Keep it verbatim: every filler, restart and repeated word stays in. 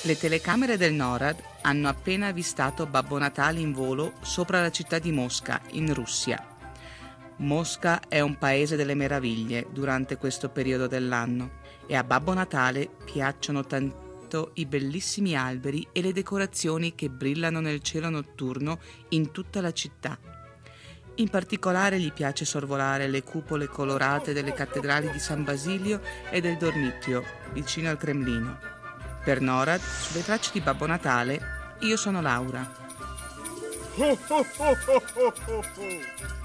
Le telecamere del NORAD hanno appena avvistato Babbo Natale in volo sopra la città di Mosca, in Russia. Mosca è un paese delle meraviglie durante questo periodo dell'anno e a Babbo Natale piacciono tanto i bellissimi alberi e le decorazioni che brillano nel cielo notturno in tutta la città. In particolare gli piace sorvolare le cupole colorate delle cattedrali di San Basilio e del Dormitio, vicino al Cremlino. Per NORAD, sulle tracce di Babbo Natale, io sono Laura. Ho, ho, ho, ho, ho, ho.